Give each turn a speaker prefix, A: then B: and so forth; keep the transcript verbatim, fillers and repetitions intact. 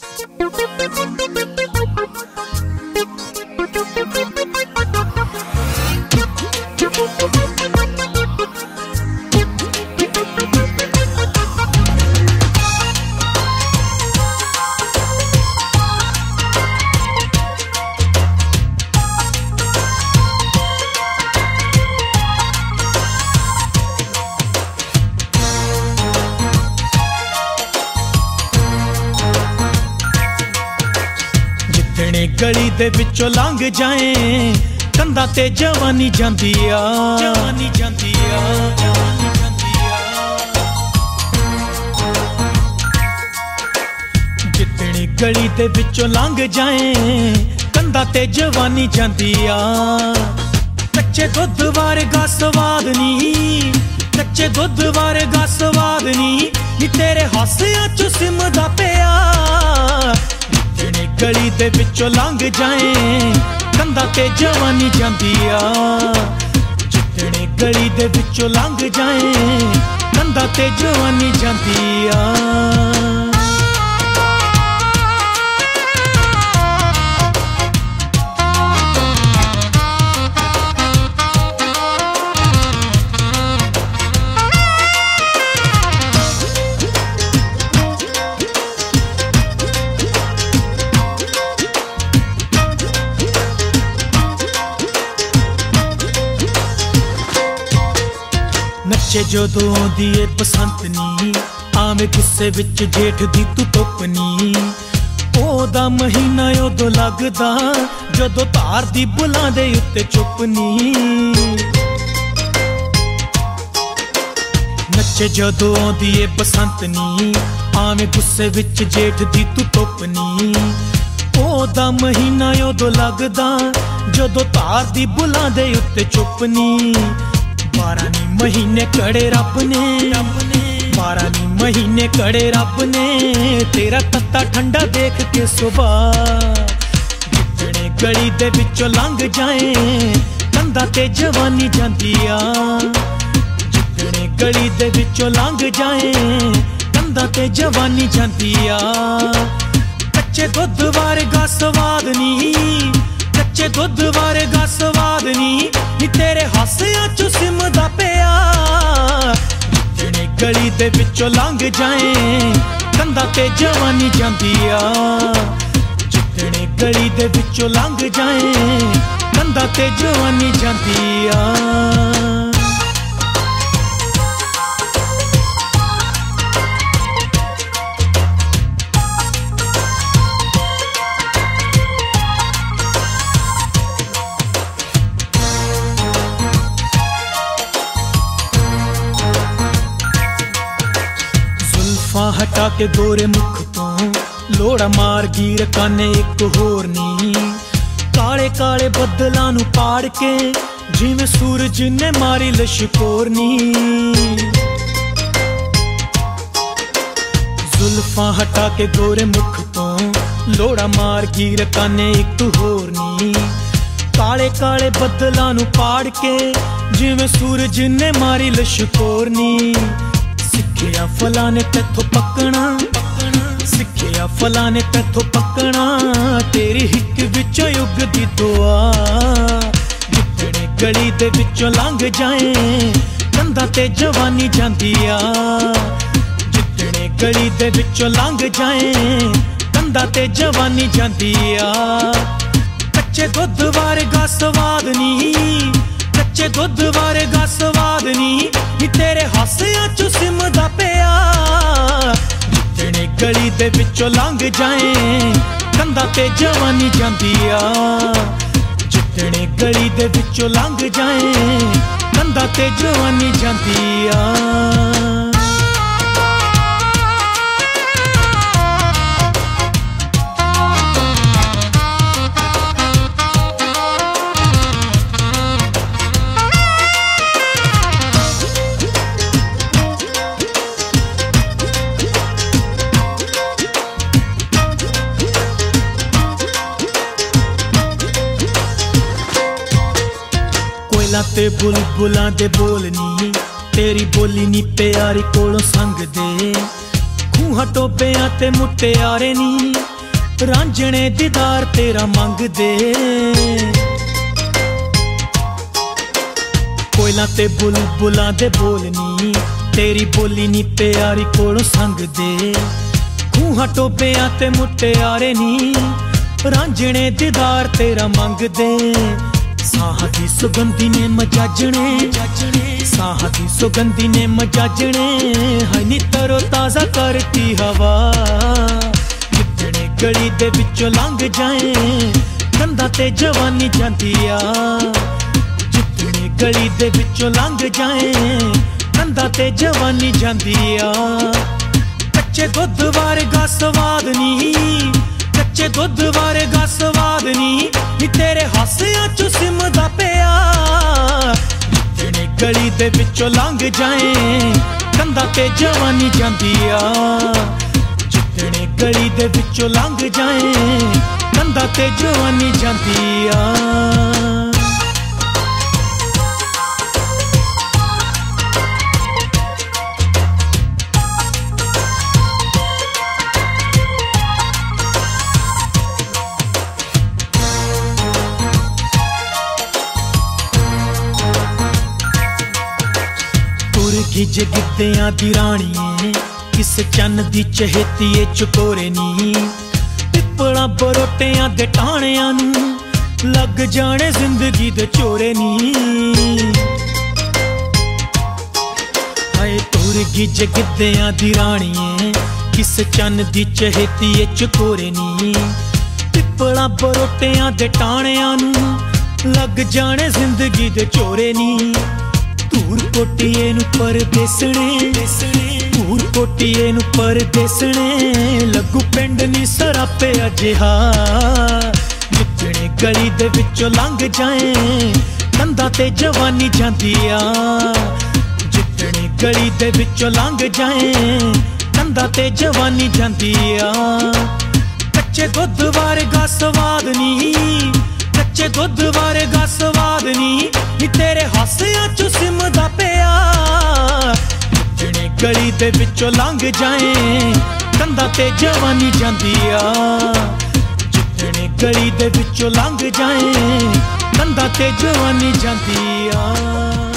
A: गली दे विचों लंघ जाए कंधा ते जवानी जांदी आ, जवानी जांदी आ, जवानी जांदी आ। जितनी गली दे विचों लंघ जाए कंधा ते जवानी जांदी आ। कच्चे दुध वर्गा स्वाद नी, कच्चे दुध वर्गा स्वाद नी, नी तेरे हासियां चो सिमदा पिया। गली दे विचों लंघ जाए कंधा ते जवानी जांदी आ। जितने गली दे विचों लंघ जाए कंधा ते जवानी जांदी आ। नचे जदों आउंदी ए बसंत नी, आवे गुस्से विच जेठ दी तू धुप नी। ओदा महीना उदों लगदा जदों धार दी बुलां दे उत्ते चुप नी। नचे जदों आउंदी ए बसंत नी, आवे गुस्से विच जेठ दी तू धुप नी। ओदा महीना उदों लगदा जदों धार दी बुलां दे उत्ते चुप नी। बारह नी महीने कड़े रब ने, बारह नी महीने कड़े रब ने, तेरा तत्ता ठंडा देख के सुबह। जितने गली दे विचों लंघ जाए कंधा ते जवानी जांदी आ। जितने गली दे विचों लंघ जाए कंधा ते जवानी जांदी आ। कच्चे दुध वर्गा स्वाद नी, कच्चे दुध वर्गा स्वाद नी, नी तेरे हासियां चो सिमदा पिया। जितने गली दे विचों लंघ जाए कंधा ते जवानी जांदी आ। जितने गली दे विचों लंघ जाए कंधा ते जवानी जांदी आ। हटा के गोरे मुख तो लोड़ा मार गिर काने एक होर नी। काले काले बदलां नू पाड़ के जिवें सूरज ने मारी लशकोर नी। जुल्फां हटा के गोरे मुख तो लोड़ा मार गिर काने एक होर नी। काले काले बदलां नू पाड़ के जिवें सूरज ने मारी लशकोर नी। सिखिया फलाने तैथों पकना, सिखिया फलाने तैथों पकना, तेरी हिक विचों उगदी दुआ। जितने गली दे विचों लंघ जाए कंधा ते जवानी जांदी आ। जितने गली दे विचों लंघ जाए कंधा ते जवानी जांदी आ। कच्चे दुध वर्गा स्वाद नी, कच्चे दुध वर्गा स्वाद नी, नी तेरे हासियां चो सिमदा पिया। जितने गली दे विचों लंघ जाए कंधा ते जवानी जांदी आ। जितने गली दे विचों लंघ जाए कंधा ते जवानी जांदी आ। ते बुलबुलां दे बोल नी, तेरी बोली नी प्यारी कोलों संग दे। खूहां टोबियां ते मुटियारे नी, ਰਾਂਝਣੇ ਦੀਦਾਰ ਤੇਰਾ ਮੰਗਦੇ। ਕੋਇਲਾਂ ਤੇ ਬੁਲਬੁਲਾਂ ਦੇ ਬੋਲ ਨੀ, तेरी बोली नी प्यारी कोलों संगदे। खूहां टोबियां ते मुटियारे नी, रांझणे दीदार तेरा मंगदे। साह दी सुगंधी ने मजाजणे, साह दी सुगंधी ने मजाजणे। हाय नी तरो ताजा करती हवा, जितने गली दे विचों लंघ जाए कंधां ते जवानी जांदी आ। जितने गली दे विचों लंघ जाए कंधां ते जवानी जांदी आ। कच्चे दुध वारगा स्वाद नी, कच्चे दुध वारगा स्वाद नी, नी तेरे हासियां चों सिमदा पिया। जितने गली दे विचों लंघ जाए कंधां ते जवानी जांदी आ। जितने गली दे विचों लंघ जाए कंधां ते जवानी जांदी आ। गिज गिद्दियां दी राणीए, किस चन्न दी चहेतीए चकोरे नी। पिपला बरोटियां दे टाणियां नूं लग जाने जिंदगी दे चोरे नी। हाय तुर गिज गिद्दियां दी राणीए, किस चन्न दी चहेतीए चकोरे नी। पिपला बरोटियां दे टाणियां नूं लग जाने जिंदगी दे चोरे नी। धूर कोटिए नूं परदेसणे, धूर कोटिए नूं परदेसणे। लगू पिंड नी सरापे अजिहा, जितने गली दे विचों लंघ जाए कंधां ते जवानी जांदी आ। जितने गली दे विचों लंघ जाए कंधां ते जवानी जांदी आ। कच्चे दुध वारगा स्वाद नी, कच्चे दुध वारगा स्वाद नी, नी तेरे हासियां चों सिमदा पिया। जितने गली दे विचों लंघ जाए कंधां ते जवानी जांदी आ। जितने गली दे विचों लंघ जाए कंधां ते जवानी जांदी आ।